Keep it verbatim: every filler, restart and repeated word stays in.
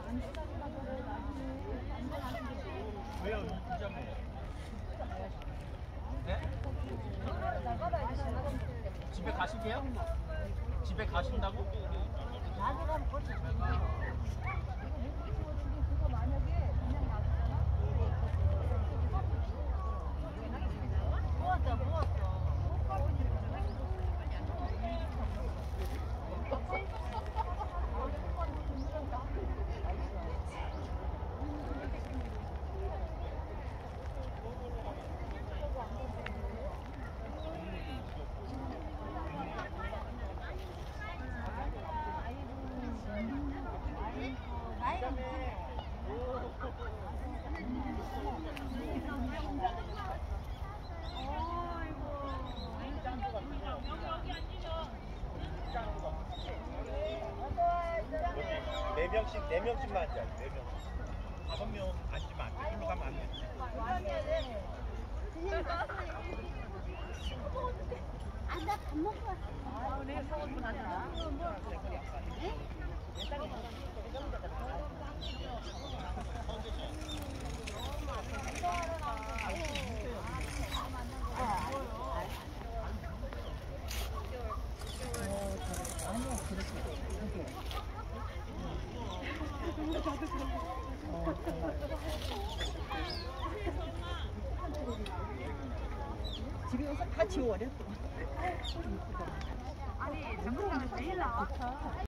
왜요? 진짜 뭐? 네? 집에 가시게요? 집에 가신다고? 나도 가면 거기 이거 못 붙이고 지금 그거 만약에 그냥 놔두잖아? 모았다 모았어. 네 명씩, 네 명씩만 앉아. 네 명. 다섯 명 앉으면 안 돼. 일로 가면 안 돼. 아, 나 밥 먹고 왔어. 아, 내 사원분 하잖아. 네? 집에 와서 다 지워버려. 아니, 정상은 제일 나와.